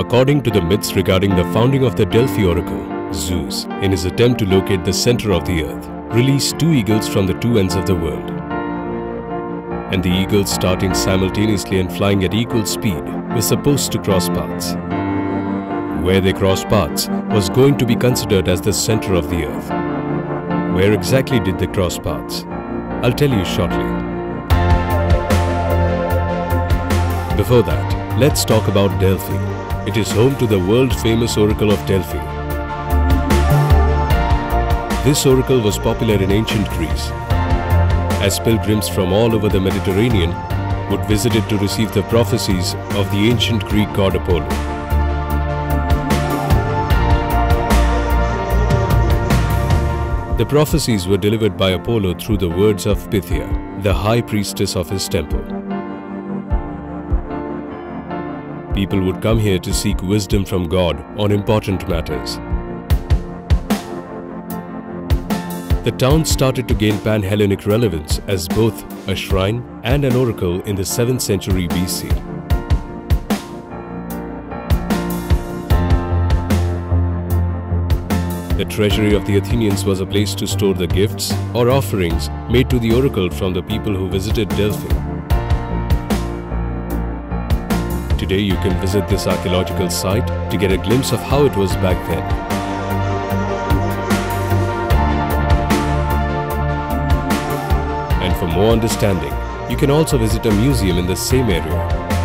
According to the myths regarding the founding of the Delphi oracle, Zeus, in his attempt to locate the center of the earth, released two eagles from the two ends of the world. And the eagles, starting simultaneously and flying at equal speed, were supposed to cross paths. Where they crossed paths was going to be considered as the center of the earth. Where exactly did they cross paths? I'll tell you shortly. Before that, let's talk about Delphi. It is home to the world-famous oracle of Delphi. This oracle was popular in ancient Greece, as pilgrims from all over the Mediterranean would visit it to receive the prophecies of the ancient Greek god Apollo. The prophecies were delivered by Apollo through the words of Pythia, the high priestess of his temple. People would come here to seek wisdom from God on important matters. The town started to gain pan-Hellenic relevance as both a shrine and an oracle in the 7th century BC. The treasury of the Athenians was a place to store the gifts or offerings made to the oracle from the people who visited Delphi. Today you can visit this archaeological site to get a glimpse of how it was back then. And for more understanding, you can also visit a museum in the same area.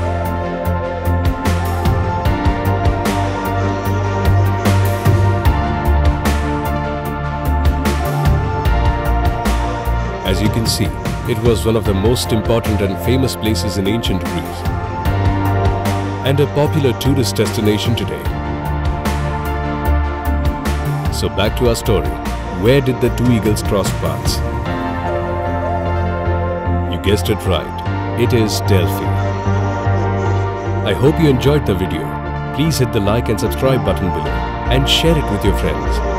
As you can see, it was one of the most important and famous places in ancient Greece, and a popular tourist destination today. So back to our story. Where did the two eagles cross paths? You guessed it right. It is Delphi. I hope you enjoyed the video. Please hit the like and subscribe button below and share it with your friends.